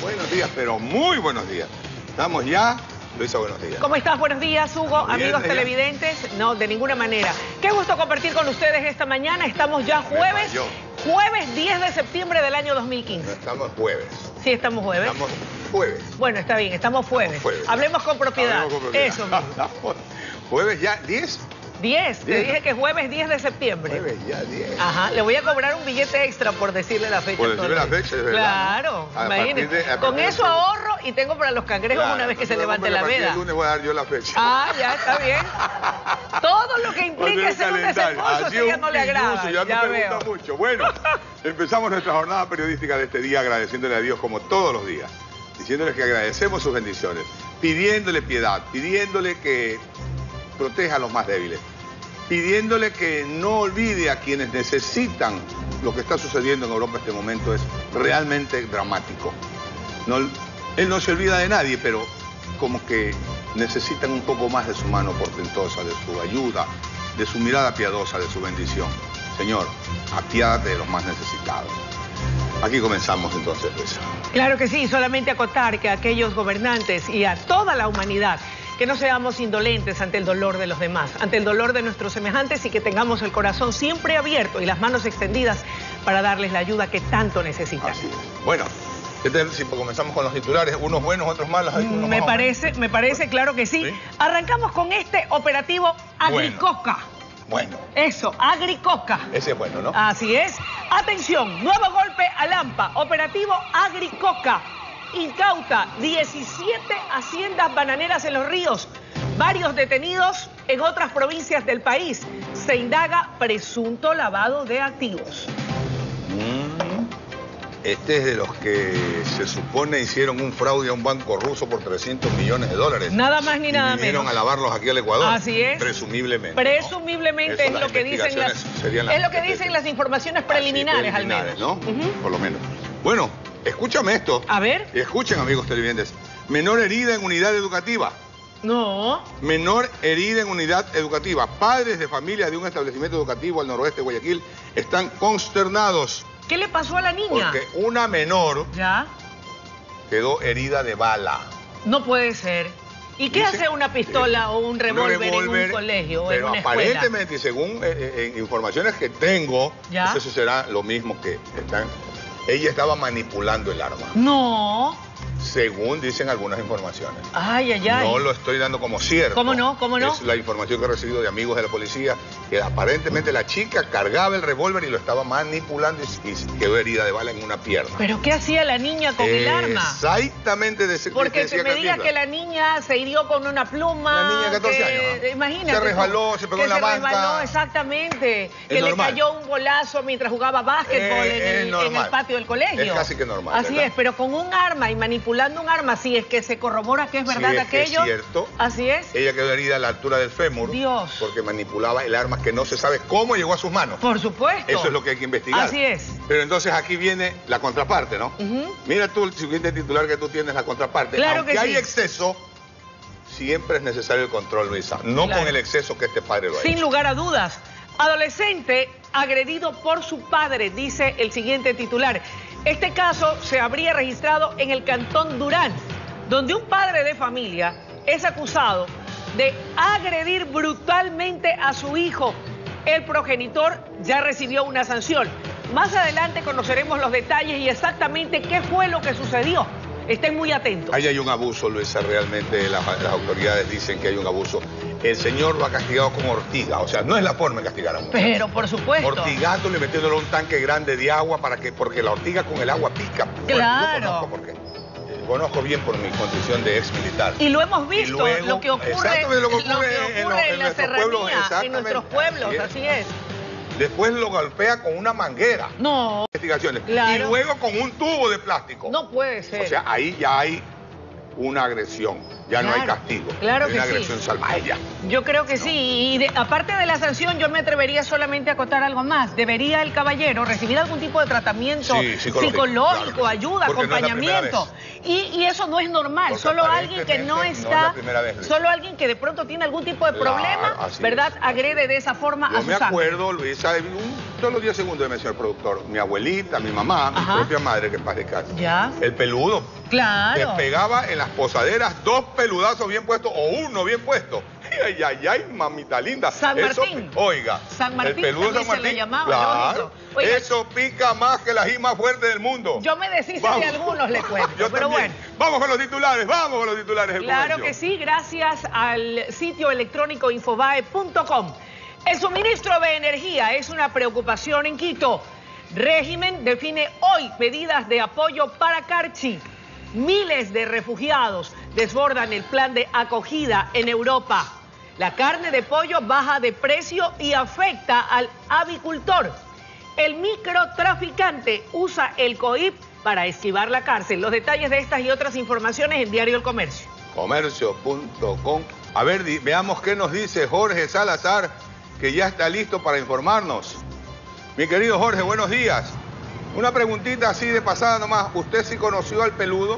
Buenos días, pero muy buenos días. Estamos ya. Luisa, buenos días. ¿Cómo estás? Buenos días, Hugo. Bien, amigos televidentes. No, de ninguna manera. Qué gusto compartir con ustedes esta mañana. Estamos ya jueves 10 de septiembre del año 2015. No estamos jueves. Sí, estamos jueves. Estamos jueves. Bueno, está bien, estamos jueves. Hablemos con propiedad. Hablemos con propiedad. Eso mismo. Jueves ya 10. 10, te dije que jueves 10 de septiembre. Jueves ya 10. Ajá, le voy a cobrar un billete extra por decirle la fecha. Por decirle la fecha, es verdad. Claro, imagínate. Con eso ahorro y tengo para los cangrejos una vez que se levante la veda. El lunes voy a dar yo la fecha. Ah, ya, está bien. Todo lo que implique ser un desembolso, eso ya no le agrada. Ya me gusta mucho. Bueno, empezamos nuestra jornada periodística de este día agradeciéndole a Dios como todos los días. Diciéndole que agradecemos sus bendiciones. Pidiéndole piedad, pidiéndole que proteja a los más débiles, pidiéndole que no olvide a quienes necesitan. Lo que está sucediendo en Europa en este momento es realmente dramático. Él no se olvida de nadie, pero como que necesitan un poco más de su mano portentosa, de su ayuda, de su mirada piadosa, de su bendición. Señor, apiádate de los más necesitados. Aquí comenzamos entonces, Luisa. Claro que sí, solamente acotar que a aquellos gobernantes y a toda la humanidad que no seamos indolentes ante el dolor de los demás, ante el dolor de nuestros semejantes y que tengamos el corazón siempre abierto y las manos extendidas para darles la ayuda que tanto necesitan. Así es. Bueno, si comenzamos con los titulares, unos buenos, otros malos. Me parece, claro que sí. Arrancamos con este operativo Agricoca. Bueno. Eso, Agricoca. Ese es bueno, ¿no? Así es. Atención, nuevo golpe a Lampa, operativo Agricoca. Incauta 17 haciendas bananeras en Los Ríos. Varios detenidos en otras provincias del país. Se indaga presunto lavado de activos. Este es de los que se supone hicieron un fraude a un banco ruso por 300 millones de dólares. Nada más ni nada menos. Vinieron a lavarlos aquí al Ecuador. Así es. Presumiblemente. Presumiblemente ¿no? Es lo que dicen las informaciones preliminares, al menos. ¿No? Por lo menos. Bueno, escúchame esto. A ver. Escuchen, amigos televidentes. Menor herida en unidad educativa. No. Menor herida en unidad educativa. Padres de familia de un establecimiento educativo al noroeste de Guayaquil están consternados. ¿Qué le pasó a la niña? Porque una menor ¿ya? Quedó herida de bala. No puede ser. ¿Y qué hace una pistola o un revólver en un colegio o en una escuela? Pero aparentemente, según informaciones que tengo, no sé si será lo mismo que están... Ella estaba manipulando el arma. No. Según dicen algunas informaciones. Ay, ay, ay. No lo estoy dando como cierto. ¿Cómo no? ¿Cómo no? Es la información que he recibido de amigos de la policía, que aparentemente la chica cargaba el revólver y lo estaba manipulando y quedó herida de bala en una pierna. ¿Pero qué hacía la niña con el arma? Exactamente. Porque se me diga que la niña se hirió con una pluma. La niña de 14 años, ¿no? Imagínate. Se resbaló, se pegó en la banca. Se resbaló, exactamente. Que le cayó un golazo mientras jugaba básquetbol en el patio del colegio. Es casi que normal. Así es, pero con un arma y manipulando un arma, si es que se corrobora que es verdad aquello. Es cierto. Así es. Ella quedó herida a la altura del fémur. Dios. Porque manipulaba el arma que no se sabe cómo llegó a sus manos. Por supuesto. Eso es lo que hay que investigar. Así es. Pero entonces aquí viene la contraparte, ¿no? Mira tú el siguiente titular que tú tienes, la contraparte. Claro Aunque que hay sí. exceso, siempre es necesario el control, Luisa. No con el exceso que este padre lo ha hecho. Sin lugar a dudas. Adolescente agredido por su padre, dice el siguiente titular. Este caso se habría registrado en el cantón Durán, donde un padre de familia es acusado de agredir brutalmente a su hijo. El progenitor ya recibió una sanción. Más adelante conoceremos los detalles y exactamente qué fue lo que sucedió. Estén muy atentos. Ahí hay un abuso, Luisa, realmente las autoridades dicen que hay un abuso. El señor lo ha castigado con ortiga, o sea, no es la forma de castigar a un muchacho. Pero por supuesto. Ortigándole, metiéndole un tanque grande de agua porque la ortiga con el agua pica. Claro. Conozco bien por mi condición de ex militar. Y lo hemos visto, luego, lo que ocurre en la serranía, en nuestros pueblos, así es. Después lo golpea con una manguera. No. Investigaciones. Claro. Y luego con un tubo de plástico. No puede ser. O sea, ahí ya hay una agresión. Ya no hay castigo. Claro que sí. Una agresión salvaje. Yo creo que sí. Y aparte de la sanción, yo me atrevería solamente a acotar algo más. Debería el caballero recibir algún tipo de tratamiento psicológico, claro, ayuda, acompañamiento. No y eso no es normal. Porque solo alguien que no está, solo alguien que de pronto tiene algún tipo de problema, ¿verdad? Agrede de esa forma a su Yo me acuerdo, Luisa, solo 10 segundos de mencionar el productor. Mi abuelita, mi mamá, mi propia madre, que en paz descanse. Ya. El peludo Claro. Te pegaba en las posaderas 2 peludazos bien puestos o uno bien puesto. Ay, ay, ay, mamita linda. San Martín. Oiga, San Martín, el peludo San Martín, se le llamaba, claro, oiga, eso pica más que la ají más fuerte del mundo. Yo me deshice de algunos, le cuento, Yo pero también. bueno. Vamos con los titulares del Claro comercio. que sí, gracias al sitio electrónico infobae.com. El suministro de energía es una preocupación en Quito. Régimen define hoy medidas de apoyo para Carchi. Miles de refugiados desbordan el plan de acogida en Europa. La carne de pollo baja de precio y afecta al avicultor. El microtraficante usa el COIP para esquivar la cárcel. Los detalles de estas y otras informaciones en Diario El Comercio. Comercio.com. A ver, veamos qué nos dice Jorge Salazar, que ya está listo para informarnos. Mi querido Jorge, buenos días. Una preguntita así de pasada nomás. ¿Usted sí conoció al peludo?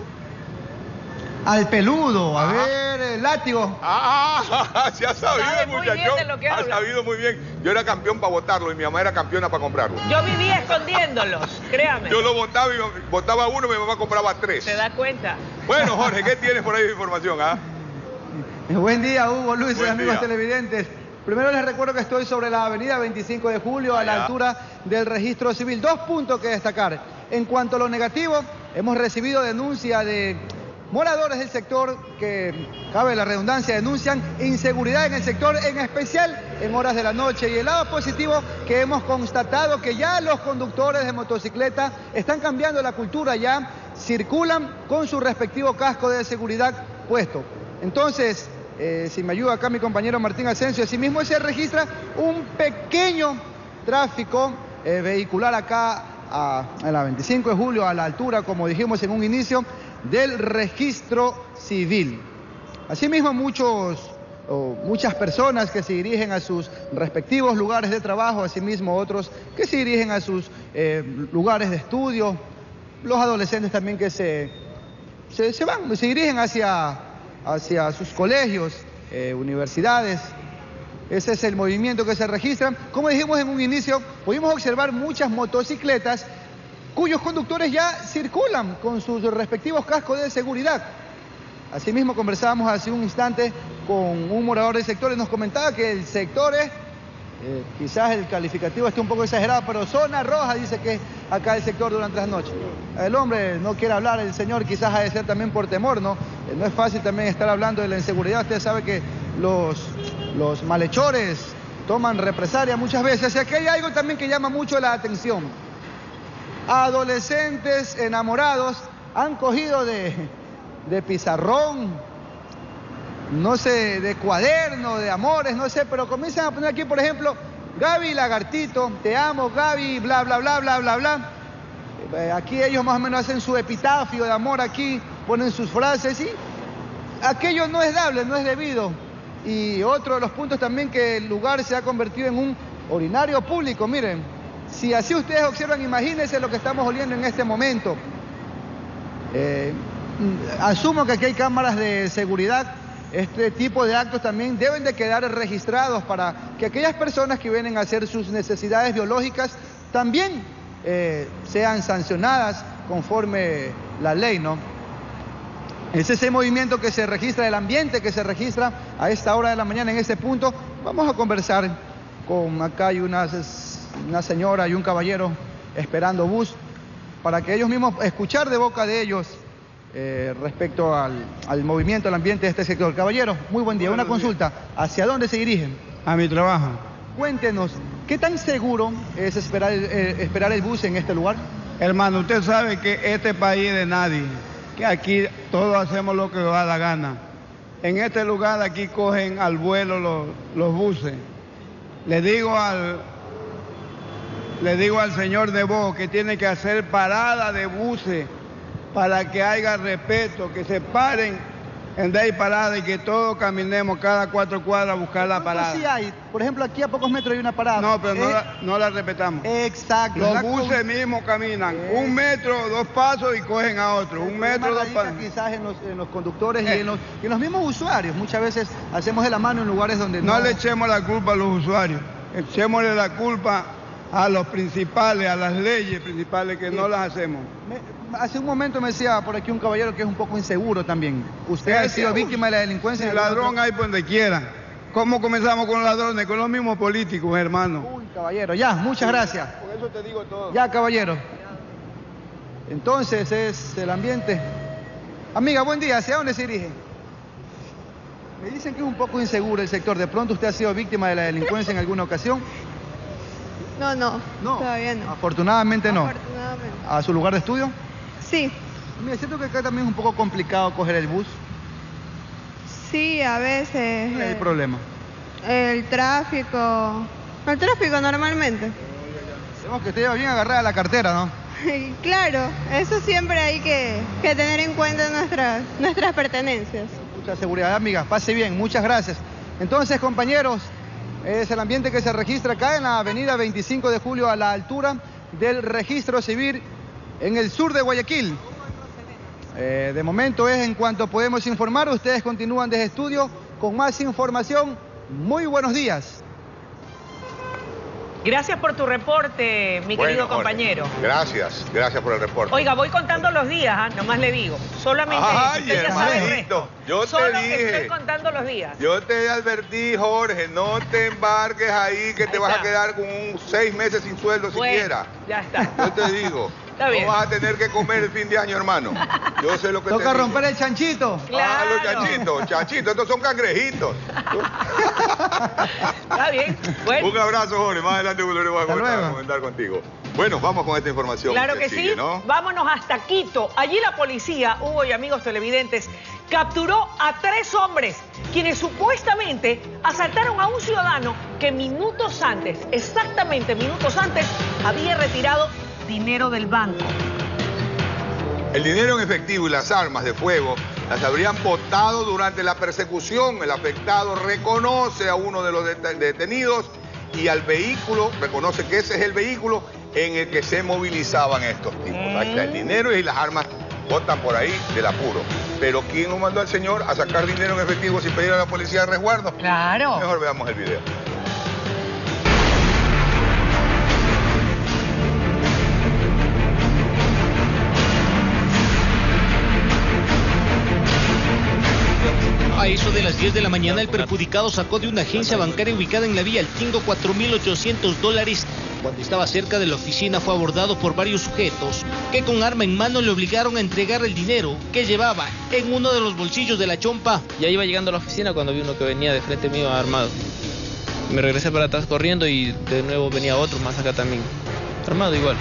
Al peludo, a Ajá. ver, el látigo. Se ha sabido Sabe el muy muchacho. bien de lo que Ha habla. sabido muy bien. Yo era campeón para botarlo y mi mamá era campeona para comprarlo. Yo vivía escondiéndolos, créame. Yo lo botaba y botaba uno y mi mamá compraba 3. ¿Se da cuenta? Bueno, Jorge, ¿qué tienes por ahí de información? Buen día, Hugo, Luis y Buen amigos día. televidentes. Primero les recuerdo que estoy sobre la avenida 25 de julio, a la Allá. altura del registro civil. 2 puntos que destacar. En cuanto a lo negativo, hemos recibido denuncia de moradores del sector que, cabe la redundancia, denuncian inseguridad en el sector, en especial en horas de la noche. Y el lado positivo, que hemos constatado que ya los conductores de motocicleta están cambiando la cultura, ya circulan con su respectivo casco de seguridad puesto. Entonces, si me ayuda acá mi compañero Martín Asensio, asimismo se registra un pequeño tráfico vehicular acá en la 25 de julio, a la altura, como dijimos en un inicio, del registro civil. Asimismo, muchas personas que se dirigen a sus respectivos lugares de trabajo, asimismo otros que se dirigen a sus lugares de estudio, los adolescentes también que se dirigen hacia sus colegios, universidades. Ese es el movimiento que se registra. Como dijimos en un inicio, pudimos observar muchas motocicletas cuyos conductores ya circulan con sus respectivos cascos de seguridad. Asimismo, conversábamos hace un instante con un morador del sector y nos comentaba que el sector es, quizás el calificativo esté un poco exagerado, pero zona roja, dice que es acá el sector durante las noches. El hombre no quiere hablar, el señor quizás ha de ser también por temor, ¿no? No es fácil también estar hablando de la inseguridad. Usted sabe que los malhechores toman represalia muchas veces. Y aquí hay algo también que llama mucho la atención. Adolescentes enamorados han cogido de pizarrón, no sé, de cuaderno, de amores, no sé, pero comienzan a poner aquí, por ejemplo, Gaby Lagartito, te amo, Gaby, bla, bla, bla, bla, bla, bla. Aquí ellos más o menos hacen su epitafio de amor aquí, ponen sus frases y aquello no es dable, no es debido. Y otro de los puntos también, que el lugar se ha convertido en un urinario público, miren. Si así ustedes observan, imagínense lo que estamos oliendo en este momento. Asumo que aquí hay cámaras de seguridad. Este tipo de actos también deben de quedar registrados para que aquellas personas que vienen a hacer sus necesidades biológicas también sean sancionadas conforme la ley, ¿no? Es ese movimiento que se registra, el ambiente que se registra a esta hora de la mañana en este punto. Vamos a conversar con acá hay una señora y un caballero esperando bus para que ellos mismos escuchar de boca de ellos respecto al movimiento, al ambiente de este sector. Caballero, muy buen día. Una consulta, ¿hacia dónde se dirigen? A mi trabajo. Cuéntenos, ¿qué tan seguro es esperar el bus en este lugar? Hermano, usted sabe que este país es de nadie, que aquí todos hacemos lo que nos da la gana. En este lugar aquí cogen al vuelo los buses. Le digo al señor Nebo que tiene que hacer parada de buses para que haya respeto, que se paren en de ahí parada y que todos caminemos cada 4 cuadras a buscar la parada. Sí hay, por ejemplo, aquí a pocos metros hay una parada. No, pero no la respetamos. Exacto. Los buses mismos caminan 1 metro, 2 pasos y cogen a otro. 1 metro, 2 pasos. Quizás en los conductores y en los mismos usuarios. Muchas veces hacemos de la mano en lugares donde no le echemos la culpa a los usuarios, echémosle la culpa a los principales, a las leyes principales que no las hacemos. Hace un momento me decía por aquí un caballero que es un poco inseguro también. ¿Usted ha sido víctima de la delincuencia? El ladrón hay por donde quiera. ¿Cómo comenzamos con los ladrones? Con los mismos políticos, hermano. Uy, caballero, ya, muchas gracias. Por eso te digo todo. Ya, caballero. Entonces es el ambiente. Amiga, buen día. ¿Hacia dónde se dirige? Me dicen que es un poco inseguro el sector. ¿De pronto usted ha sido víctima de la delincuencia en alguna ocasión? No, todavía no. Afortunadamente no. Afortunadamente. ¿A su lugar de estudio? Sí, Mira, siento que acá también es un poco complicado coger el bus. sí, a veces. ¿Cuál es el problema? El tráfico. El tráfico normalmente. Vemos que usted lleva bien agarrada la cartera, ¿no? Y claro, eso siempre hay que tener en cuenta nuestras pertenencias. Mucha seguridad, amiga. Pase bien, muchas gracias. Entonces, compañeros, es el ambiente que se registra acá en la avenida 25 de julio a la altura del registro civil en el sur de Guayaquil. De momento es en cuanto podemos informar. Ustedes continúan desde estudio con más información. Muy buenos días. Gracias por tu reporte, mi querido compañero. Gracias por el reporte. Oiga, voy contando los días, nomás le digo. Solamente Ay, usted ya sabe el hermanito, resto. yo te Solo dije. estoy contando los días. Yo te advertí, Jorge, no te embarques ahí que te Ahí vas está. a quedar con 6 meses sin sueldo Bueno, siquiera. ya está. Yo te digo, Está bien. no vas a tener que comer el fin de año, hermano. Yo sé lo que Toca te romper digo. el chanchito. Ah, los Claro. chanchitos, estos son cangrejitos. Está bien. Bueno, Un abrazo, Jorge, más adelante volveremos Hasta luego. a comentar contigo. Bueno, vamos con esta información. claro que sigue, sí. ¿no? Vámonos hasta Quito. Allí la policía, Hugo y amigos televidentes, capturó a 3 hombres quienes supuestamente asaltaron a un ciudadano que minutos antes, exactamente minutos antes, había retirado dinero del banco. El dinero en efectivo y las armas de fuego las habrían botado durante la persecución. El afectado reconoce a uno de los detenidos y al vehículo, reconoce que ese es el vehículo en el que se movilizaban estos tipos. Ahí está el dinero y las armas botan por ahí del apuro. Pero ¿quién lo mandó al señor a sacar dinero en efectivo sin pedir a la policía de resguardo? Claro. Mejor veamos el video. A eso de las 10 de la mañana, el perjudicado sacó de una agencia bancaria ubicada en la vía El Tingo $4.800. Cuando estaba cerca de la oficina fue abordado por varios sujetos que con arma en mano le obligaron a entregar el dinero que llevaba en uno de los bolsillos de la chompa. Ya iba llegando a la oficina cuando vi uno que venía de frente mío armado. Me regresé para atrás corriendo y de nuevo venía otro más acá también, armado igual.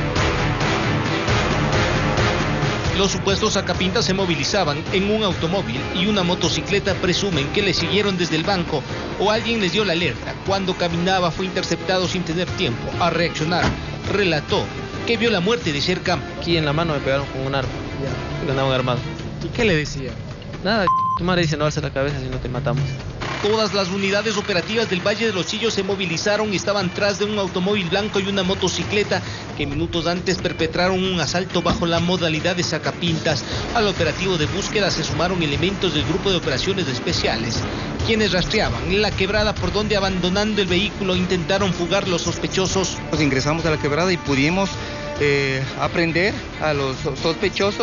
Los supuestos sacapintas se movilizaban en un automóvil y una motocicleta. Presumen que le siguieron desde el banco o alguien les dio la alerta. Cuando caminaba fue interceptado sin tener tiempo a reaccionar. Relató que vio la muerte de cerca. Aquí en la mano me pegaron con un arma, porque andaban armados. ¿Y qué le decía? Nada, tu madre dice no alza la cabeza si no te matamos. Todas las unidades operativas del Valle de los Chillos se movilizaron y estaban tras de un automóvil blanco y una motocicleta que minutos antes perpetraron un asalto bajo la modalidad de sacapintas. Al operativo de búsqueda se sumaron elementos del Grupo de Operaciones Especiales, quienes rastreaban la quebrada por donde, abandonando el vehículo, intentaron fugar los sospechosos. Pues ingresamos a la quebrada y pudimos aprender a los sospechosos.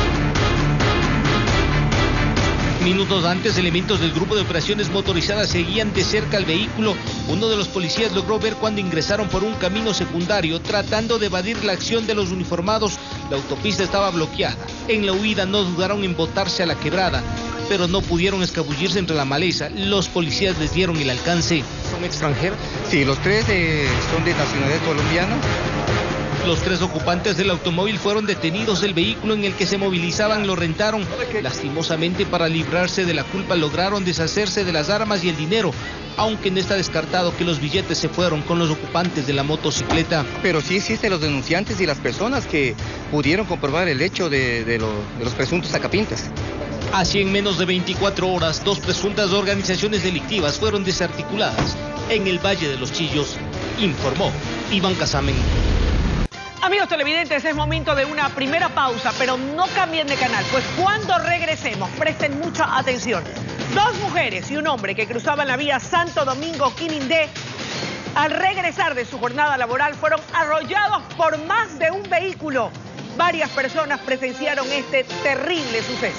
Minutos antes, elementos del Grupo de Operaciones Motorizadas seguían de cerca al vehículo. Uno de los policías logró ver cuando ingresaron por un camino secundario, tratando de evadir la acción de los uniformados. La autopista estaba bloqueada. En la huida no dudaron en botarse a la quebrada, pero no pudieron escabullirse entre la maleza. Los policías les dieron el alcance. ¿Son extranjeros? Sí, los 3 son de nacionalidad colombiana. Los 3 ocupantes del automóvil fueron detenidos. El vehículo en el que se movilizaban lo rentaron. Lastimosamente, para librarse de la culpa, lograron deshacerse de las armas y el dinero, aunque no está descartado que los billetes se fueron con los ocupantes de la motocicleta. Pero sí existen los denunciantes y las personas que pudieron comprobar el hecho de los presuntos sacapintas. Así, en menos de 24 horas, 2 presuntas organizaciones delictivas fueron desarticuladas en el Valle de los Chillos, informó Iván Casamen. Amigos televidentes, es momento de una primera pausa, pero no cambien de canal, pues cuando regresemos, presten mucha atención. 2 mujeres y un hombre que cruzaban la vía Santo Domingo-Quinindé, al regresar de su jornada laboral, fueron arrollados por más de un vehículo Varias personas presenciaron este terrible suceso.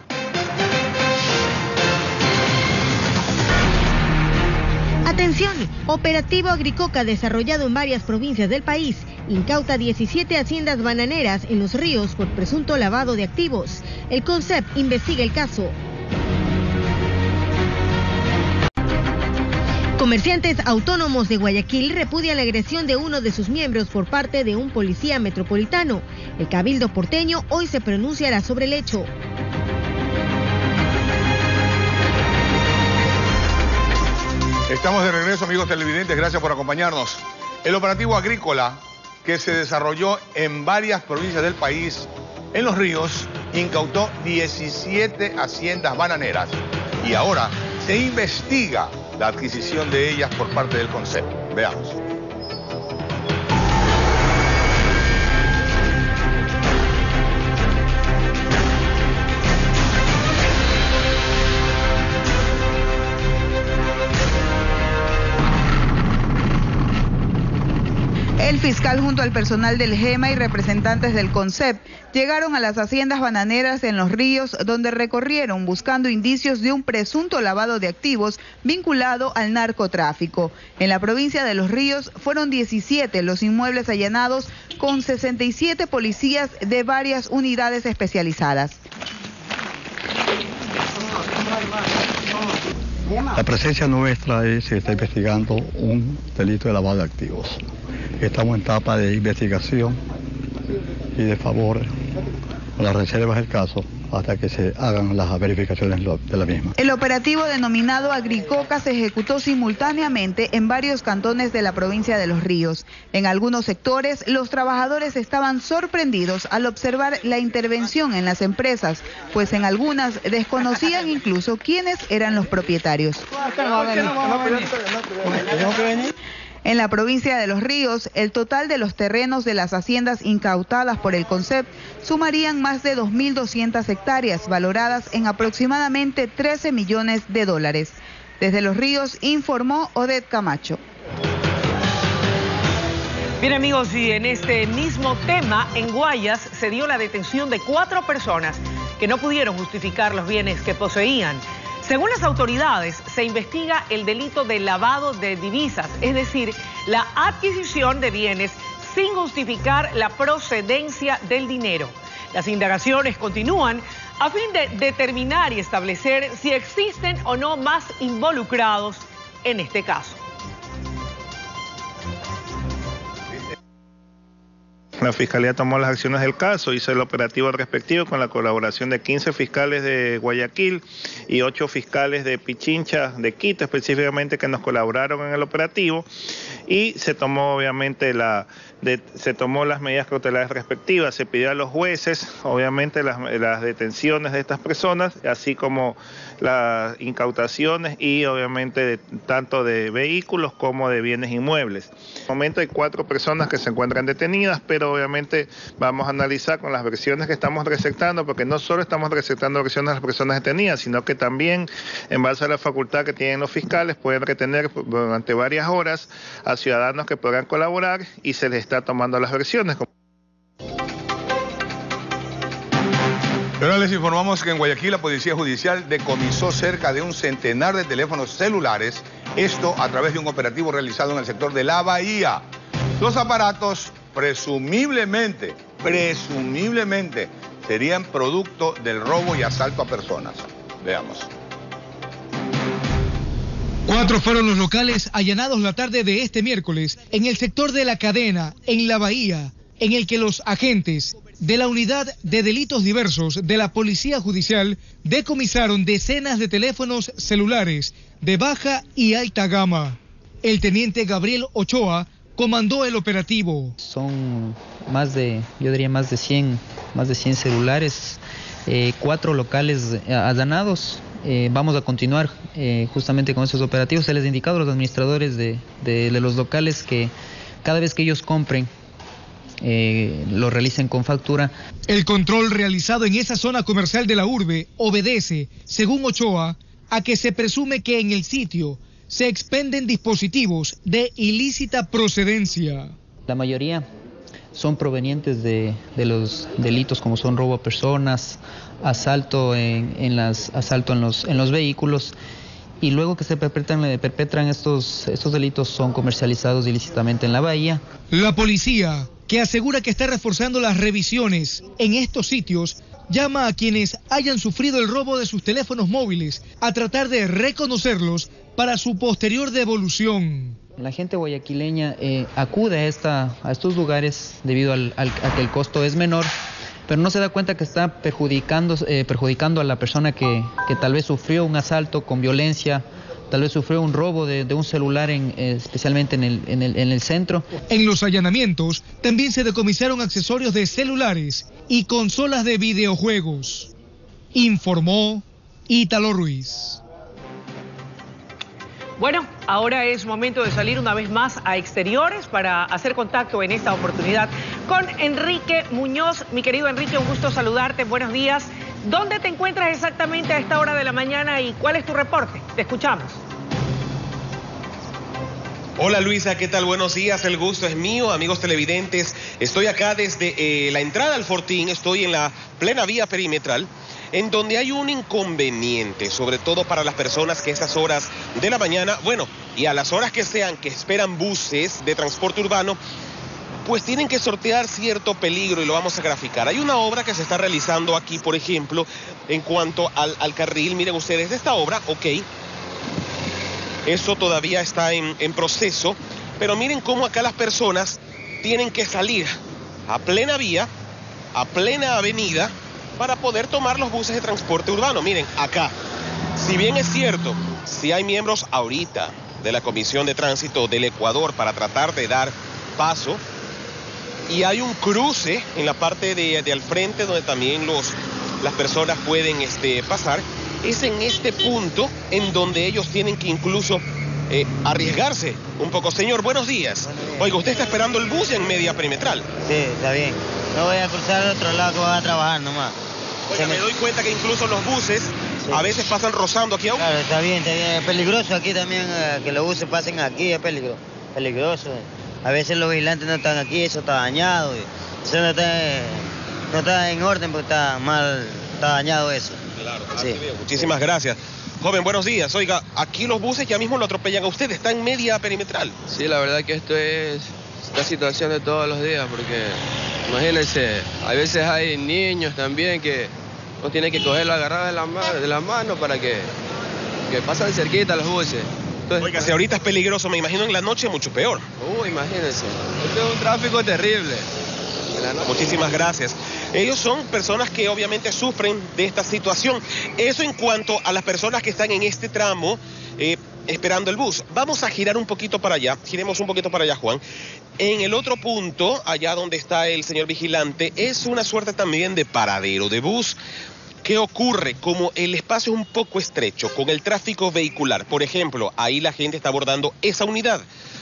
Atención, operativo Agricoca desarrollado en varias provincias del país incauta 17 haciendas bananeras en Los Ríos por presunto lavado de activos. El CONCEP investiga el caso. Comerciantes autónomos de Guayaquil repudian la agresión de uno de sus miembros por parte de un policía metropolitano. El Cabildo porteño hoy se pronunciará sobre el hecho. Estamos de regreso, amigos televidentes, gracias por acompañarnos. El operativo agrícola que se desarrolló en varias provincias del país, en Los Ríos, incautó 17 haciendas bananeras y ahora se investiga la adquisición de ellas por parte del CONCEP. Veamos. El fiscal junto al personal del GEMA y representantes del CONCEP llegaron a las haciendas bananeras en Los Ríos, donde recorrieron buscando indicios de un presunto lavado de activos vinculado al narcotráfico. En la provincia de Los Ríos fueron 17 los inmuebles allanados con 67 policías de varias unidades especializadas. La presencia nuestra es que se está investigando un delito de lavado de activos. Estamos en etapa de investigación y de favor a las reservas del caso hasta que se hagan las verificaciones de la misma. El operativo denominado Agricoca se ejecutó simultáneamente en varios cantones de la provincia de Los Ríos. En algunos sectores, los trabajadores estaban sorprendidos al observar la intervención en las empresas, pues en algunas desconocían incluso quiénes eran los propietarios. En la provincia de Los Ríos, el total de los terrenos de las haciendas incautadas por el CONCEP sumarían más de 2.200 hectáreas, valoradas en aproximadamente 13 millones de dólares. Desde Los Ríos informó Odette Camacho. Bien, amigos, y en este mismo tema, en Guayas se dio la detención de 4 personas que no pudieron justificar los bienes que poseían. Según las autoridades, se investiga el delito de lavado de divisas, es decir, la adquisición de bienes sin justificar la procedencia del dinero. Las indagaciones continúan a fin de determinar y establecer si existen o no más involucrados en este caso. La Fiscalía tomó las acciones del caso, hizo el operativo respectivo con la colaboración de 15 fiscales de Guayaquil y 8 fiscales de Pichincha, de Quito específicamente, que nos colaboraron en el operativo, y se tomó obviamente se tomó las medidas cautelares respectivas. Se pidió a los jueces obviamente las detenciones de estas personas, así como las incautaciones y obviamente tanto de vehículos como de bienes inmuebles. En el momento hay 4 personas que se encuentran detenidas, pero obviamente vamos a analizar con las versiones que estamos receptando, porque no solo estamos receptando versiones de las personas detenidas, sino que también, en base a la facultad que tienen los fiscales, pueden retener durante varias horas a ciudadanos que podrán colaborar y se les está tomando las versiones. Ahora les informamos que en Guayaquil la Policía Judicial decomisó cerca de un centenar de teléfonos celulares, esto a través de un operativo realizado en el sector de La Bahía. Los aparatos presumiblemente serían producto del robo y asalto a personas. Veamos. 4 fueron los locales allanados la tarde de este miércoles en el sector de La Cadena, en La Bahía, en el que los agentes de la Unidad de Delitos Diversos de la Policía Judicial decomisaron decenas de teléfonos celulares de baja y alta gama. El teniente Gabriel Ochoa comandó el operativo. Son más de 100 celulares, 4 locales allanados. Vamos a continuar justamente con estos operativos. Se les ha indicado a los administradores de los locales que cada vez que ellos compren, lo realicen con factura. El control realizado en esa zona comercial de la urbe obedece, según Ochoa, a que se presume que en el sitio se expenden dispositivos de ilícita procedencia. La mayoría son provenientes de los delitos como son robo a personas, asalto en los vehículos, y luego que se perpetran estos delitos son comercializados ilícitamente en la bahía. La policía, que asegura que está reforzando las revisiones en estos sitios, llama a quienes hayan sufrido el robo de sus teléfonos móviles a tratar de reconocerlos para su posterior devolución. La gente guayaquileña acude a estos lugares debido a que el costo es menor, pero no se da cuenta que está perjudicando a la persona que tal vez sufrió un asalto con violencia, tal vez sufrió un robo de un celular especialmente en el centro. En los allanamientos también se decomisaron accesorios de celulares y consolas de videojuegos, informó Ítalo Ruiz. Bueno, ahora es momento de salir una vez más a exteriores para hacer contacto en esta oportunidad con Enrique Muñoz. Mi querido Enrique, un gusto saludarte, buenos días. ¿Dónde te encuentras exactamente a esta hora de la mañana y cuál es tu reporte? Te escuchamos. Hola Luisa, ¿qué tal? Buenos días, el gusto es mío, amigos televidentes. Estoy acá desde la entrada al Fortín, estoy en la plena vía perimetral, en donde hay un inconveniente, sobre todo para las personas que a esas horas de la mañana, bueno, y a las horas que sean, que esperan buses de transporte urbano, pues tienen que sortear cierto peligro y lo vamos a graficar. Hay una obra que se está realizando aquí, por ejemplo, en cuanto al carril. Miren ustedes, esta obra, ok, eso todavía está en proceso, pero miren cómo acá las personas tienen que salir a plena vía, a plena avenida, para poder tomar los buses de transporte urbano. Miren, acá, si bien es cierto, si hay miembros ahorita de la Comisión de Tránsito del Ecuador para tratar de dar paso, y hay un cruce en la parte de al frente donde también las personas pueden pasar, es en este punto en donde ellos tienen que incluso arriesgarse un poco. Señor, buenos días. Oiga, usted está esperando el bus en media perimetral. Sí, está bien. No voy a cruzar al otro lado que voy a trabajar nomás. Oiga, me doy cuenta que incluso los buses a veces pasan rozando aquí aún. Claro, está bien. Es peligroso aquí también que los buses pasen aquí, es peligroso. A veces los vigilantes no están aquí, eso está dañado. Eso no está en orden porque está dañado eso. Claro, sí. Muchísimas gracias. Joven, buenos días. Oiga, aquí los buses ya mismo lo atropellan a usted, está en media perimetral. Sí, la verdad que esto es la situación de todos los días, porque imagínense, a veces hay niños también que no tienen que cogerlo agarrado de la mano para que pasan cerquita los buses. Entonces, oiga, si ahorita es peligroso, me imagino en la noche mucho peor. Imagínense, esto es un tráfico terrible. Muchísimas gracias. Ellos son personas que obviamente sufren de esta situación. Eso en cuanto a las personas que están en este tramo esperando el bus. Vamos a girar un poquito para allá. Giremos un poquito para allá, Juan. En el otro punto, allá donde está el señor vigilante, es una suerte también de paradero de bus. ¿Qué ocurre? Como el espacio es un poco estrecho, con el tráfico vehicular, por ejemplo, ahí la gente está abordando esa unidad.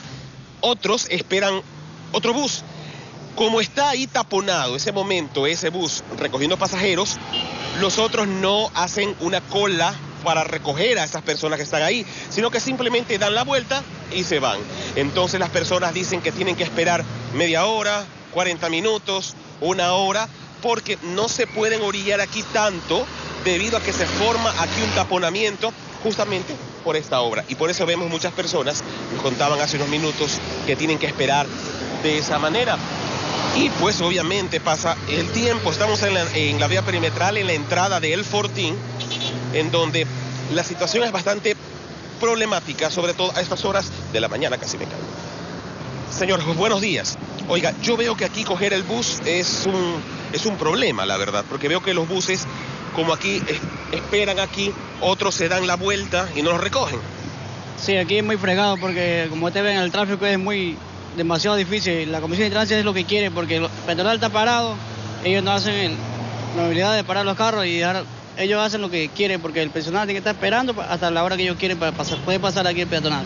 Otros esperan otro bus. Como está ahí taponado ese momento, ese bus recogiendo pasajeros, los otros no hacen una cola para recoger a esas personas que están ahí, sino que simplemente dan la vuelta y se van. Entonces las personas dicen que tienen que esperar media hora, 40 minutos, una hora, porque no se pueden orillar aquí tanto debido a que se forma aquí un taponamiento justamente por esta obra. Y por eso vemos muchas personas, nos contaban hace unos minutos, que tienen que esperar de esa manera. Y pues obviamente pasa el tiempo. Estamos en la vía perimetral, en la entrada de El Fortín, en donde la situación es bastante problemática, sobre todo a estas horas de la mañana, casi me caigo. Señor, buenos días. Oiga, yo veo que aquí coger el bus es un problema, la verdad, porque veo que los buses, como aquí, esperan aquí, otros se dan la vuelta y no los recogen. Sí, aquí es muy fregado porque, como ustedes ven, el tráfico es demasiado difícil. La Comisión de Tránsito es lo que quiere, porque el peatonal está parado, ellos no hacen la habilidad de parar los carros y ellos hacen lo que quieren, porque el personal tiene que estar esperando hasta la hora que ellos quieren para poder pasar aquí el peatonal.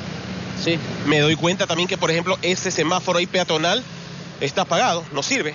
Sí. Me doy cuenta también que, por ejemplo, ese semáforo ahí peatonal está apagado, no sirve.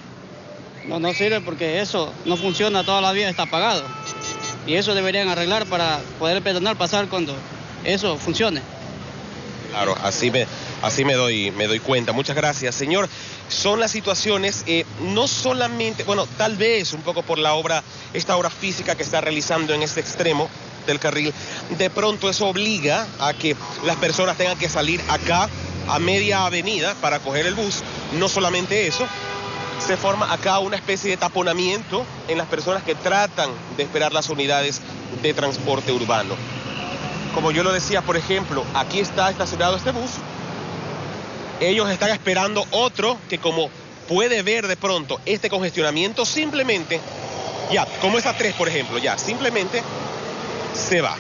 No sirve porque eso no funciona, toda la vida está apagado. Y eso deberían arreglar para poder el peatonal pasar cuando eso funcione. Claro, así Así me doy cuenta. Muchas gracias, señor. Son las situaciones, no solamente, bueno, tal vez un poco por esta obra física que está realizando en este extremo del carril, de pronto eso obliga a que las personas tengan que salir acá a media avenida para coger el bus. No solamente eso, se forma acá una especie de taponamiento en las personas que tratan de esperar las unidades de transporte urbano. Como yo lo decía, por ejemplo, aquí está estacionado este bus. Ellos están esperando otro que, como puede ver de pronto este congestionamiento, simplemente, ya, como esa 3 por ejemplo, ya, simplemente se va.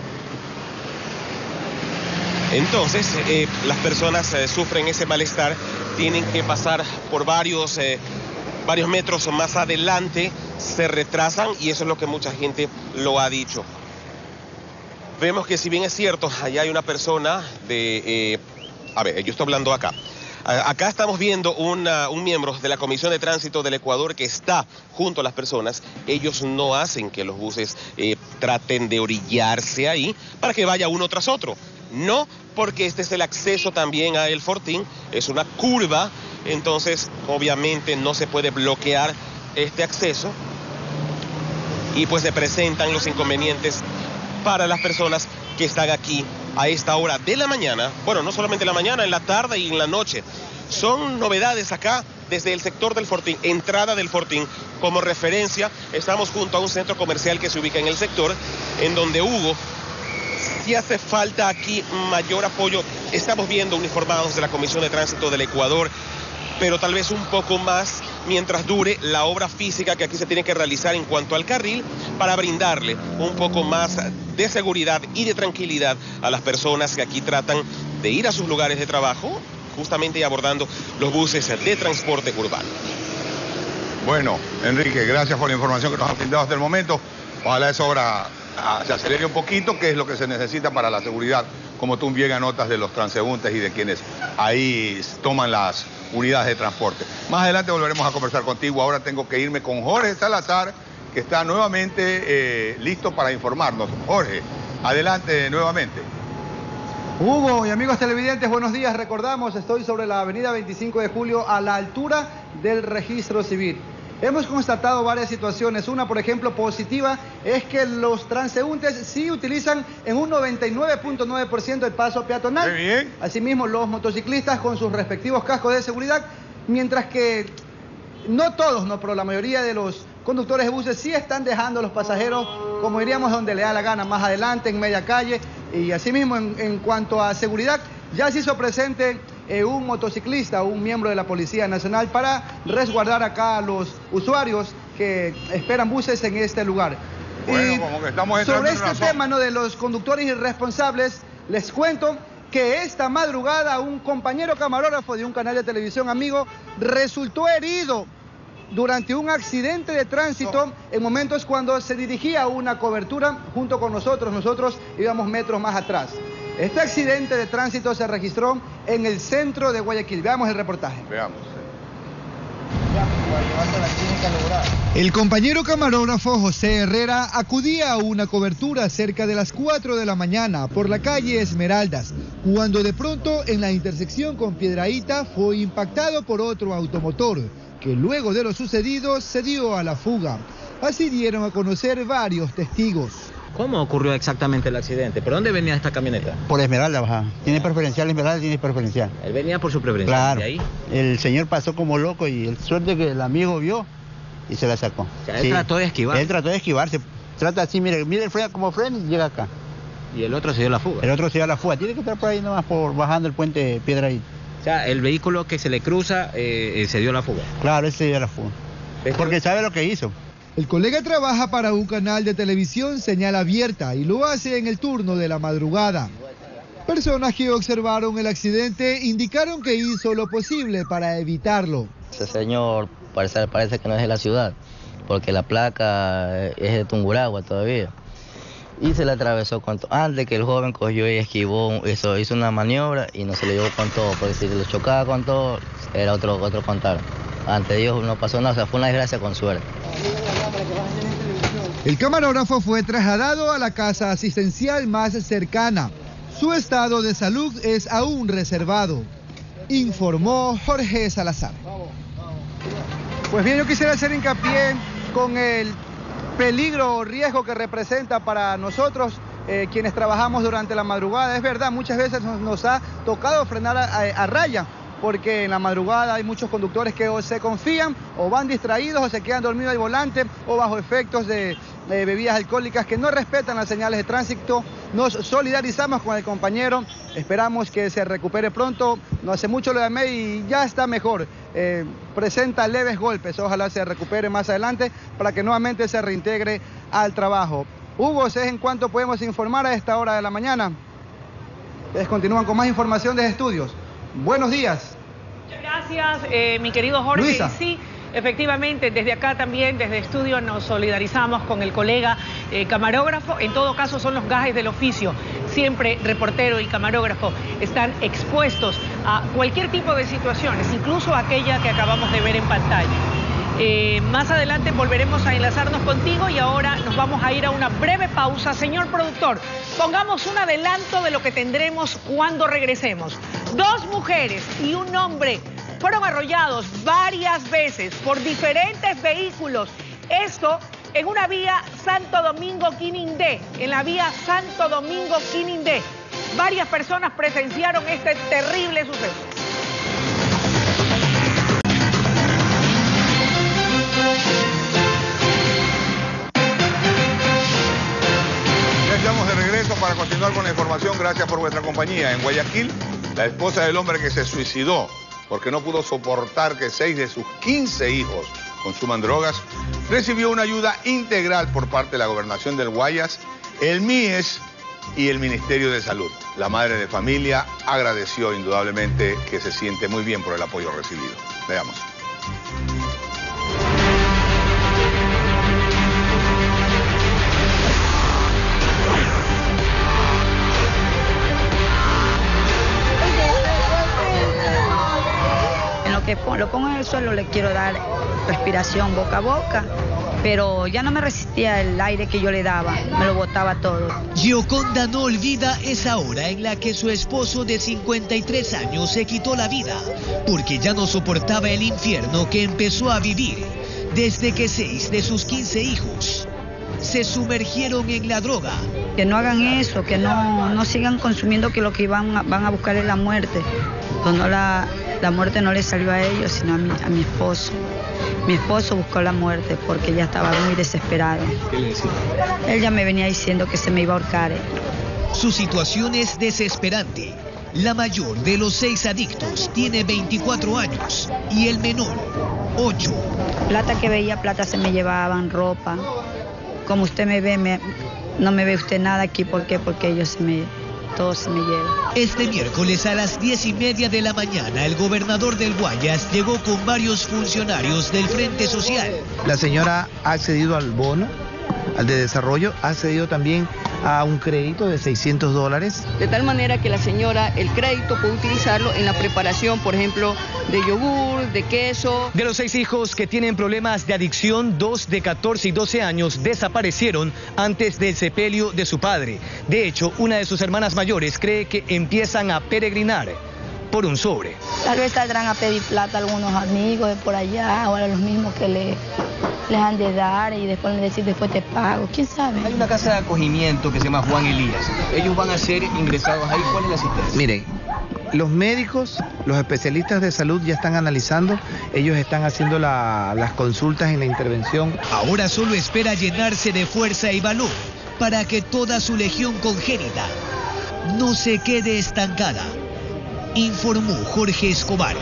Entonces, las personas sufren ese malestar, tienen que pasar por varios metros más adelante, se retrasan y eso es lo que mucha gente lo ha dicho. Vemos que si bien es cierto, allá hay una persona a ver, yo estoy hablando acá. Acá estamos viendo un miembro de la Comisión de Tránsito del Ecuador que está junto a las personas. Ellos no hacen que los buses traten de orillarse ahí para que vaya uno tras otro. No, porque este es el acceso también a El Fortín, es una curva, entonces obviamente no se puede bloquear este acceso y pues se presentan los inconvenientes para las personas que están aquí a esta hora de la mañana, bueno, no solamente en la mañana, en la tarde y en la noche. Son novedades acá desde el sector del Fortín, entrada del Fortín. Como referencia, estamos junto a un centro comercial que se ubica en el sector, en donde Hugo, si hace falta aquí mayor apoyo, estamos viendo uniformados de la Comisión de Tránsito del Ecuador, pero tal vez un poco más mientras dure la obra física que aquí se tiene que realizar en cuanto al carril para brindarle un poco más de seguridad y de tranquilidad a las personas que aquí tratan de ir a sus lugares de trabajo, justamente abordando los buses de transporte urbano. Bueno, Enrique, gracias por la información que nos has brindado hasta el momento. Ojalá esa obra se acelere un poquito, que es lo que se necesita para la seguridad, como tú bien anotas, de los transeúntes y de quienes ahí toman las unidades de transporte. Más adelante volveremos a conversar contigo. Ahora tengo que irme con Jorge Salazar, que está nuevamente listo para informarnos. Jorge, adelante nuevamente. Hugo y amigos televidentes, buenos días. Recordamos, estoy sobre la avenida 25 de Julio a la altura del registro civil. Hemos constatado varias situaciones. Una, por ejemplo, positiva, es que los transeúntes sí utilizan en un 99.9% el paso peatonal. Muy bien. Asimismo, los motociclistas con sus respectivos cascos de seguridad, mientras que no todos, no, pero la mayoría de los conductores de buses sí están dejando a los pasajeros, como diríamos, donde le da la gana, más adelante, en media calle. Y asimismo, en cuanto a seguridad, ya se hizo presente un motociclista, un miembro de la Policía Nacional, para resguardar acá a los usuarios que esperan buses en este lugar. Bueno, y como que estamos entrando sobre en este tema, ¿no?, de los conductores irresponsables, les cuento que esta madrugada un compañero camarógrafo de un canal de televisión amigo resultó herido durante un accidente de tránsito en momentos cuando se dirigía a una cobertura junto con nosotros. Nosotros íbamos metros más atrás. Este accidente de tránsito se registró en el centro de Guayaquil. Veamos el reportaje. Veamos. El compañero camarógrafo José Herrera acudía a una cobertura cerca de las 4 de la mañana por la calle Esmeraldas, cuando de pronto en la intersección con Piedrahíta fue impactado por otro automotor, que luego de lo sucedido se dio a la fuga. Así dieron a conocer varios testigos. ¿Cómo ocurrió exactamente el accidente? ¿Por dónde venía esta camioneta? Por Esmeralda, baja. Tiene preferencial, Esmeralda tiene preferencial. Él venía por su preferencial. Claro. ¿De ahí? El señor pasó como loco y el suerte que el amigo vio y se la sacó. O sea, él trató de esquivar. Él trató de esquivarse. Trata así, mire el freno como freno y llega acá. Y el otro se dio la fuga. El otro se dio la fuga. Tiene que estar por ahí nomás, bajando el puente Piedrahíta. O sea, el vehículo que se le cruza se dio la fuga. Claro, él se dio la fuga. Porque sabe lo que hizo. El colega trabaja para un canal de televisión señal abierta y lo hace en el turno de la madrugada. Personas que observaron el accidente indicaron que hizo lo posible para evitarlo. Ese señor parece que no es de la ciudad, porque la placa es de Tungurahua todavía. Y se le atravesó antes que el joven cogió y esquivó, hizo una maniobra y no se le llevó con todo, porque si le chocaba con todo, era otro contar. Ante Dios no pasó nada, o sea, fue una desgracia con suerte. El camarógrafo fue trasladado a la casa asistencial más cercana. Su estado de salud es aún reservado, informó Jorge Salazar. Pues bien, yo quisiera hacer hincapié con el peligro o riesgo que representa para nosotros quienes trabajamos durante la madrugada. Es verdad, muchas veces nos ha tocado frenar a raya, porque en la madrugada hay muchos conductores que o se confían o van distraídos o se quedan dormidos al volante o bajo efectos de bebidas alcohólicas que no respetan las señales de tránsito. Nos solidarizamos con el compañero, esperamos que se recupere pronto. No hace mucho lo llamé y ya está mejor. Presenta leves golpes, ojalá se recupere más adelante para que nuevamente se reintegre al trabajo. Hugo, es en cuanto podemos informar a esta hora de la mañana. Ustedes continúan con más información de estudios. Buenos días. Muchas gracias, mi querido Jorge. Luisa. Sí, efectivamente, desde acá también, desde estudio, nos solidarizamos con el colega camarógrafo. En todo caso, son los gajes del oficio. Siempre reportero y camarógrafo están expuestos a cualquier tipo de situaciones, incluso aquella que acabamos de ver en pantalla. Más adelante volveremos a enlazarnos contigo y ahora nos vamos a ir a una breve pausa. Señor productor, pongamos un adelanto de lo que tendremos cuando regresemos. 2 mujeres y un hombre fueron arrollados varias veces por diferentes vehículos. Esto en una vía Santo Domingo-Quinindé, en la vía Santo Domingo-Quinindé. Varias personas presenciaron este terrible suceso. Ya estamos de regreso para continuar con la información. Gracias por vuestra compañía. En Guayaquil, la esposa del hombre que se suicidó porque no pudo soportar que 6 de sus 15 hijos consuman drogas, recibió una ayuda integral por parte de la Gobernación del Guayas, el MIES y el Ministerio de Salud. La madre de familia agradeció indudablemente que se siente muy bien por el apoyo recibido. Veamos. Lo pongo en el suelo, le quiero dar respiración boca a boca, pero ya no me resistía el aire que yo le daba, me lo botaba todo. Gioconda no olvida esa hora en la que su esposo de 53 años se quitó la vida, porque ya no soportaba el infierno que empezó a vivir desde que 6 de sus 15 hijos se sumergieron en la droga. Que no hagan eso, que no sigan consumiendo, que lo que van a buscar es la muerte. Pues no, la muerte no le salió a ellos, sino a mi esposo. Mi esposo buscó la muerte porque ya estaba muy desesperado. ¿Qué le decía? Él ya me venía diciendo que se me iba a ahorcar. Su situación es desesperante. La mayor de los 6 adictos tiene 24 años y el menor, 8. Plata que veía, plata se me llevaban, ropa. Como usted me ve, no me ve usted nada aquí. ¿Por qué? Porque ellos todo se me lleva. Este miércoles a las 10:30 de la mañana, el gobernador del Guayas llegó con varios funcionarios del Frente Social. La señora ha accedido al bono, al de desarrollo, ha accedido también a un crédito de $600. De tal manera que la señora, el crédito puede utilizarlo en la preparación, por ejemplo, de yogur, de queso. De los 6 hijos que tienen problemas de adicción, 2 de 14 y 12 años desaparecieron antes del sepelio de su padre. De hecho, una de sus hermanas mayores cree que empiezan a peregrinar por un sobre. Tal vez saldrán a pedir plata a algunos amigos de por allá o a los mismos que les han de dar y después les decir después te pago, quién sabe. Hay una casa de acogimiento que se llama Juan Elías. Ellos van a ser ingresados ahí. ¿Cuál es la asistencia? Miren, los médicos, los especialistas de salud ya están analizando, ellos están haciendo las consultas en la intervención. Ahora solo espera llenarse de fuerza y valor para que toda su legión congénita no se quede estancada, informó Jorge Escobar.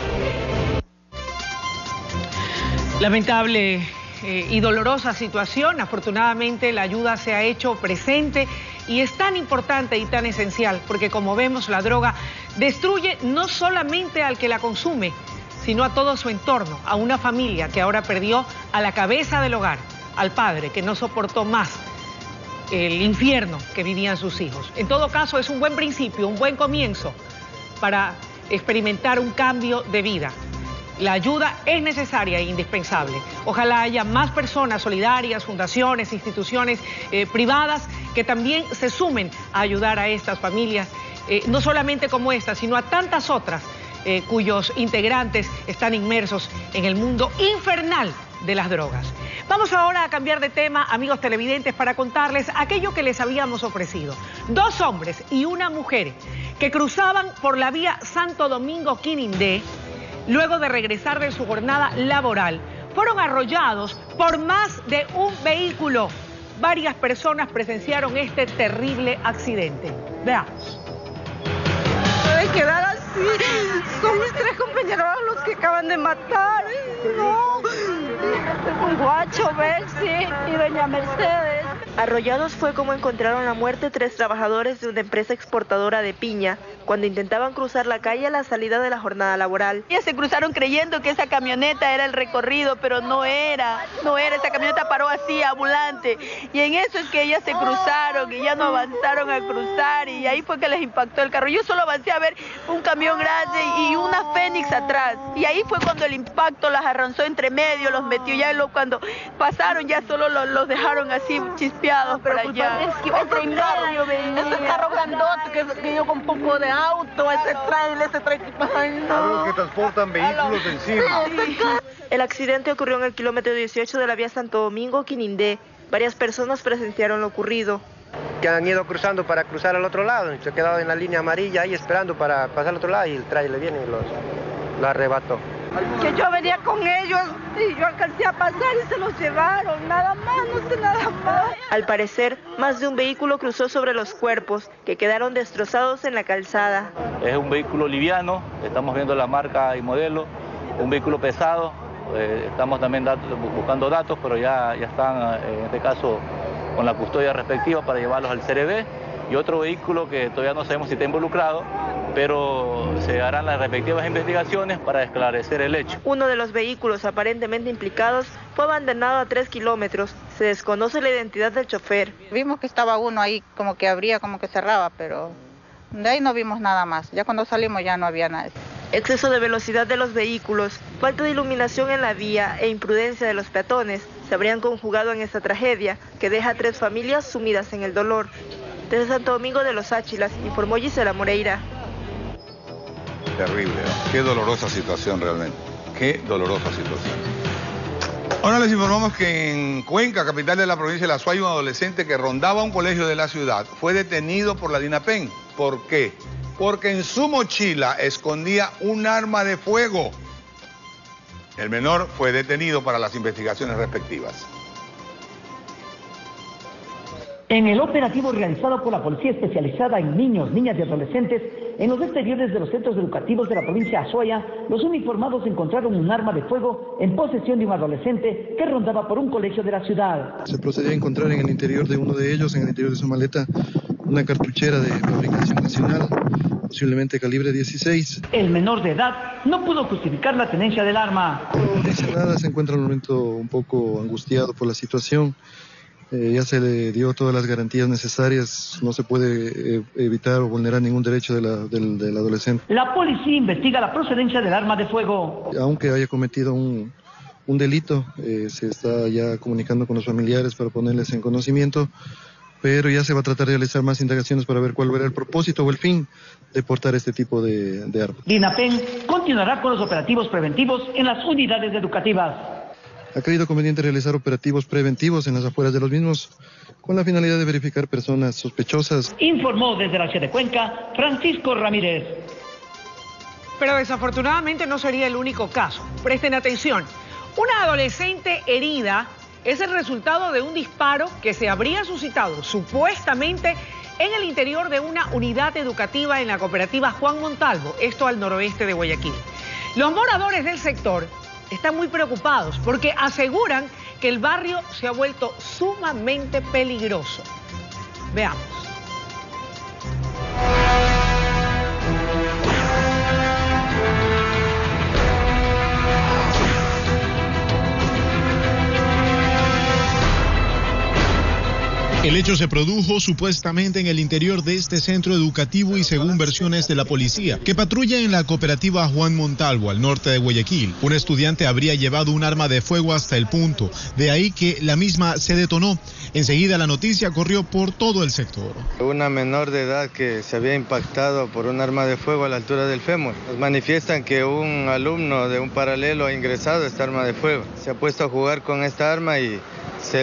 Lamentable y dolorosa situación. Afortunadamente la ayuda se ha hecho presente y es tan importante y tan esencial porque, como vemos, la droga destruye no solamente al que la consume, sino a todo su entorno, a una familia que ahora perdió a la cabeza del hogar, al padre que no soportó más el infierno que vivían sus hijos. En todo caso, es un buen principio, un buen comienzo para experimentar un cambio de vida. La ayuda es necesaria e indispensable. Ojalá haya más personas solidarias, fundaciones, instituciones privadas que también se sumen a ayudar a estas familias no solamente como esta, sino a tantas otras cuyos integrantes están inmersos en el mundo infernal de las drogas. Vamos ahora a cambiar de tema, amigos televidentes, para contarles aquello que les habíamos ofrecido. 2 hombres y una mujer que cruzaban por la vía Santo Domingo-Quinindé, luego de regresar de su jornada laboral, fueron arrollados por más de un vehículo. Varias personas presenciaron este terrible accidente. Veamos. Puede quedar así. Son mis 3 compañeros los que acaban de matar. No. Guacho, Bexi y doña Mercedes. Arrollados fue como encontraron la muerte 3 trabajadores de una empresa exportadora de piña cuando intentaban cruzar la calle a la salida de la jornada laboral. Ellos se cruzaron creyendo que esa camioneta era el recorrido, pero no era, esa camioneta paró así, ambulante, y en eso es que ellas se cruzaron y ya no avanzaron a cruzar y ahí fue que les impactó el carro. Yo solo avancé a ver un camión grande y una Fénix atrás, y ahí fue cuando el impacto las arranzó entre medio, los metió ya, cuando pasaron ya solo los dejaron así chispeados para allá. Es que entre medio venía. Ese carro grandote que yo con poco de auto, ese trailer. Ay, no. Algo que transportan vehículos encima. El accidente ocurrió en el kilómetro 18 de la vía Santo Domingo-Quinindé. Varias personas presenciaron lo ocurrido. Que han ido cruzando para cruzar al otro lado, se ha quedado en la línea amarilla ahí esperando para pasar al otro lado y el trailer viene y lo arrebató. Que yo venía con ellos y yo alcancé a pasar y se los llevaron, nada más, no sé nada más. Al parecer, más de un vehículo cruzó sobre los cuerpos, que quedaron destrozados en la calzada. Es un vehículo liviano, estamos viendo la marca y modelo, un vehículo pesado, estamos también buscando datos, pero ya están, en este caso, con la custodia respectiva para llevarlos al CRB, y otro vehículo que todavía no sabemos si está involucrado, pero se harán las respectivas investigaciones para esclarecer el hecho. Uno de los vehículos aparentemente implicados fue abandonado a 3 kilómetros. Se desconoce la identidad del chofer. Vimos que estaba uno ahí, como que abría, como que cerraba, pero de ahí no vimos nada más. Ya cuando salimos ya no había nada. Exceso de velocidad de los vehículos, falta de iluminación en la vía e imprudencia de los peatones se habrían conjugado en esta tragedia que deja a 3 familias sumidas en el dolor. Desde Santo Domingo de los Áchilas, informó Gisela Moreira. Terrible, ¿no? Qué dolorosa situación realmente. Qué dolorosa situación. Ahora les informamos que en Cuenca, capital de la provincia de La Suay, un adolescente que rondaba un colegio de la ciudad fue detenido por la DINAPEN. ¿Por qué? Porque en su mochila escondía un arma de fuego. El menor fue detenido para las investigaciones respectivas. En el operativo realizado por la Policía Especializada en Niños, Niñas y Adolescentes, en los exteriores de los centros educativos de la provincia de Azuaya, los uniformados encontraron un arma de fuego en posesión de un adolescente que rondaba por un colegio de la ciudad. Se procedió a encontrar en el interior de uno de ellos, en el interior de su maleta, una cartuchera de fabricación nacional, posiblemente calibre 16. El menor de edad no pudo justificar la tenencia del arma. No dice nada, se encuentra en un momento un poco angustiado por la situación. Ya se le dio todas las garantías necesarias, no se puede evitar o vulnerar ningún derecho del adolescente. La policía investiga la procedencia del arma de fuego. Aunque haya cometido un delito, se está ya comunicando con los familiares para ponerles en conocimiento, pero ya se va a tratar de realizar más indagaciones para ver cuál era el propósito o el fin de portar este tipo de armas. DINAPEN continuará con los operativos preventivos en las unidades educativas. Ha creído conveniente realizar operativos preventivos en las afueras de los mismos con la finalidad de verificar personas sospechosas. Informó desde la ciudad de Cuenca, Francisco Ramírez. Pero desafortunadamente no sería el único caso. Presten atención. Una adolescente herida es el resultado de un disparo que se habría suscitado supuestamente en el interior de una unidad educativa en la cooperativa Juan Montalvo, esto al noroeste de Guayaquil. Los moradores del sector están muy preocupados porque aseguran que el barrio se ha vuelto sumamente peligroso. Veamos. El El hecho se produjo supuestamente en el interior de este centro educativo y según versiones de la policía, que patrulla en la cooperativa Juan Montalvo, al norte de Guayaquil, un estudiante habría llevado un arma de fuego hasta el punto, de ahí que la misma se detonó. Enseguida la noticia corrió por todo el sector. Una menor de edad que se había impactado por un arma de fuego a la altura del fémur. Nos manifiestan que un alumno de un paralelo ha ingresado esta arma de fuego. Se ha puesto a jugar con esta arma y se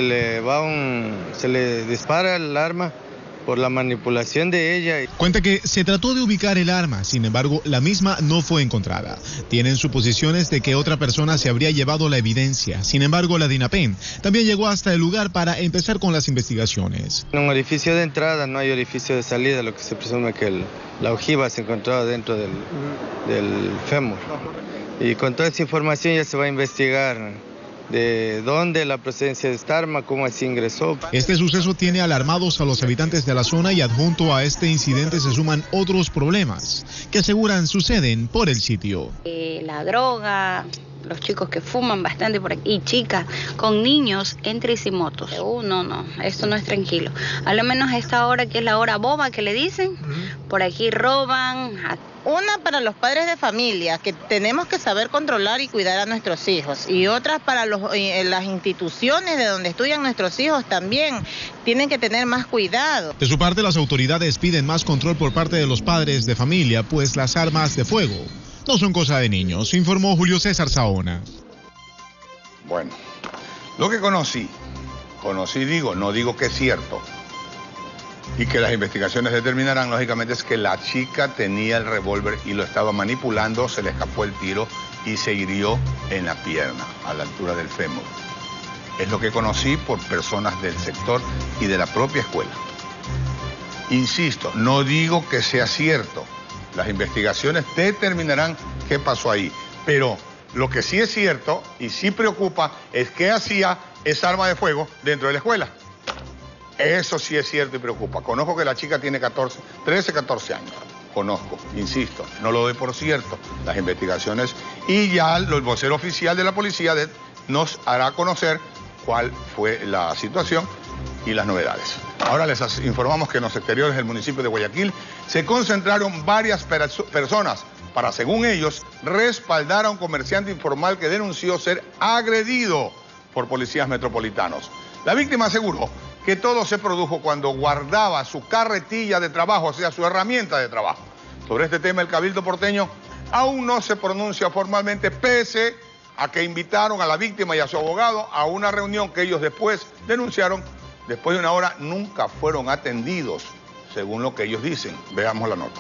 le dispara el arma por la manipulación de ella. Cuenta que se trató de ubicar el arma, sin embargo, la misma no fue encontrada. Tienen suposiciones de que otra persona se habría llevado la evidencia. Sin embargo, la DINAPEN también llegó hasta el lugar para empezar con las investigaciones. En un orificio de entrada no hay orificio de salida, lo que se presume que la ojiva se encontraba dentro del fémur. Y con toda esa información ya se va a investigar de dónde la procedencia de esta arma, cómo así ingresó. Este suceso tiene alarmados a los habitantes de la zona y adjunto a este incidente se suman otros problemas que aseguran suceden por el sitio. La droga, los chicos que fuman bastante por aquí, y chicas con niños en tricimotos. No, esto no es tranquilo. A lo menos a esta hora, que es la hora boba que le dicen, por aquí roban. Una para los padres de familia, que tenemos que saber controlar y cuidar a nuestros hijos. Y otras para las instituciones de donde estudian nuestros hijos también. Tienen que tener más cuidado. De su parte, las autoridades piden más control por parte de los padres de familia, pues las armas de fuego no son cosa de niños, informó Julio César Saona. Bueno, lo que conocí digo, no digo que es cierto, y que las investigaciones determinarán, lógicamente, es que la chica tenía el revólver y lo estaba manipulando, se le escapó el tiro y se hirió en la pierna, a la altura del fémur. Es lo que conocí por personas del sector y de la propia escuela. Insisto, no digo que sea cierto. Las investigaciones determinarán qué pasó ahí. Pero lo que sí es cierto y sí preocupa es qué hacía esa arma de fuego dentro de la escuela. Eso sí es cierto y preocupa. Conozco que la chica tiene 13, 14 años. Conozco, insisto, no lo doy por cierto. Las investigaciones y ya el vocero oficial de la policía nos hará conocer cuál fue la situación y las novedades. Ahora les informamos que en los exteriores del municipio de Guayaquil se concentraron varias personas para, según ellos, respaldar a un comerciante informal que denunció ser agredido por policías metropolitanos. La víctima aseguró que todo se produjo cuando guardaba su carretilla de trabajo, o sea, su herramienta de trabajo. Sobre este tema, el Cabildo porteño aún no se pronuncia formalmente, pese a que invitaron a la víctima y a su abogado a una reunión que ellos después denunciaron. Después de una hora nunca fueron atendidos, según lo que ellos dicen. Veamos la nota.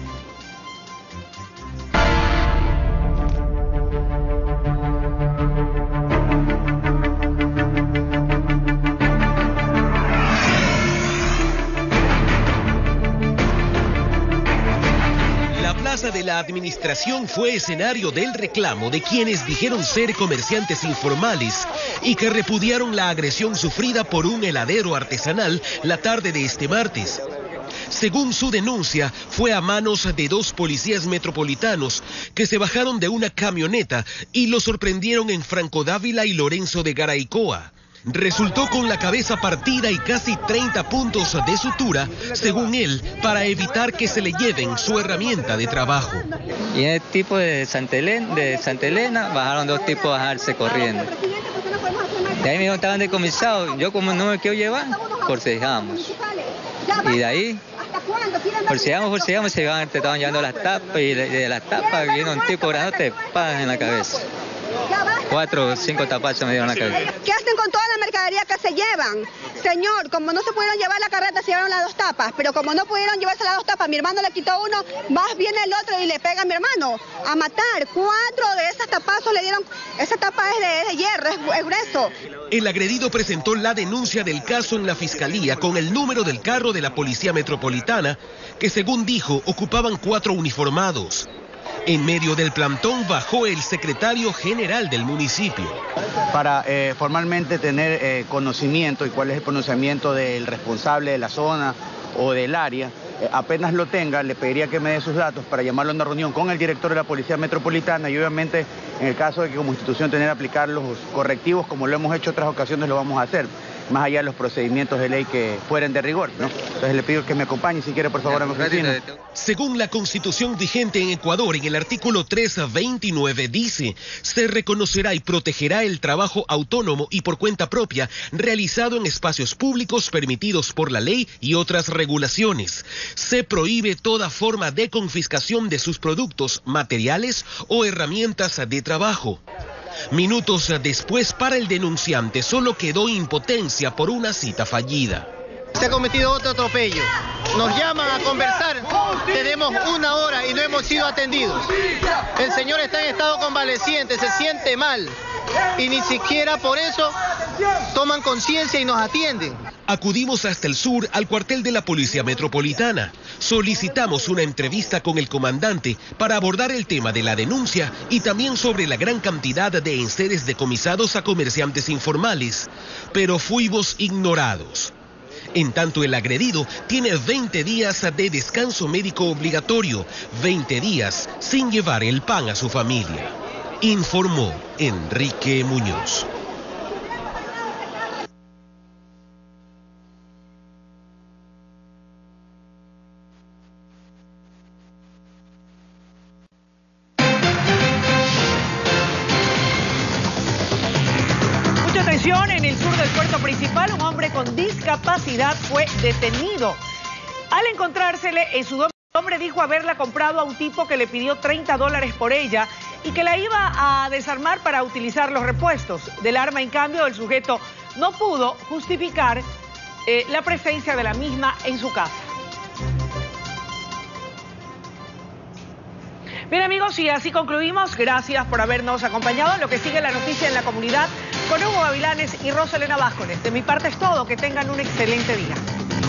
La plaza de la administración fue escenario del reclamo de quienes dijeron ser comerciantes informales y que repudiaron la agresión sufrida por un heladero artesanal la tarde de este martes. Según su denuncia, fue a manos de dos policías metropolitanos que se bajaron de una camioneta y lo sorprendieron en Franco Dávila y Lorenzo de Garaycoa. Resultó con la cabeza partida y casi 30 puntos de sutura, según él, para evitar que se le lleven su herramienta de trabajo. Y en el tipo de Santa Elena bajaron dos tipos a bajarse corriendo. De ahí me estaban decomisados, yo como no me quiero llevar, forcejamos. Y de ahí, forcejamos, se estaban llevando las tapas y de las tapas vino un tipo grandote de pajas en la cabeza. 4 o 5 tapazos me dieron la cabeza. ¿Qué hacen con toda la mercadería que se llevan? Señor, como no se pudieron llevar la carreta, se llevaron las dos tapas, pero como no pudieron llevarse las dos tapas, mi hermano le quitó uno, más viene el otro y le pega a mi hermano a matar. 4 de esas tapazos le dieron, esa tapa es de hierro, es grueso. El agredido presentó la denuncia del caso en la fiscalía con el número del carro de la Policía Metropolitana, que según dijo ocupaban 4 uniformados. En medio del plantón bajó el secretario general del municipio. Para formalmente tener conocimiento y cuál es el pronunciamiento del responsable de la zona o del área, apenas lo tenga, le pediría que me dé sus datos para llamarlo a una reunión con el director de la Policía Metropolitana y obviamente en el caso de que como institución tener que aplicar los correctivos como lo hemos hecho en otras ocasiones lo vamos a hacer. más allá de los procedimientos de ley que fueren de rigor, ¿no? Entonces le pido que me acompañe, si quiere, por favor, a mi oficina. Según la Constitución vigente en Ecuador, en el artículo 329 dice: se reconocerá y protegerá el trabajo autónomo y por cuenta propia realizado en espacios públicos permitidos por la ley y otras regulaciones. Se prohíbe toda forma de confiscación de sus productos, materiales o herramientas de trabajo. Minutos después, para el denunciante solo quedó impotencia por una cita fallida. Se ha cometido otro atropello. Nos llaman a conversar, tenemos 1 hora y no hemos sido atendidos. El señor está en estado convaleciente, se siente mal y ni siquiera por eso toman conciencia y nos atienden. Acudimos hasta el sur, al cuartel de la Policía Metropolitana. Solicitamos una entrevista con el comandante para abordar el tema de la denuncia y también sobre la gran cantidad de enseres decomisados a comerciantes informales, pero fuimos ignorados. En tanto, el agredido tiene 20 días de descanso médico obligatorio, 20 días sin llevar el pan a su familia, informó Enrique Muñoz. En el sur del puerto principal, un hombre con discapacidad fue detenido. Al encontrársele en su domicilio, el hombre dijo haberla comprado a un tipo que le pidió $30 por ella y que la iba a desarmar para utilizar los repuestos del arma. En cambio, el sujeto no pudo justificar la presencia de la misma en su casa. Bien, amigos, y así concluimos. Gracias por habernos acompañado en lo que sigue la noticia en la comunidad con Hugo Gavilanes y Roselena Vázquez. De mi parte es todo. Que tengan un excelente día.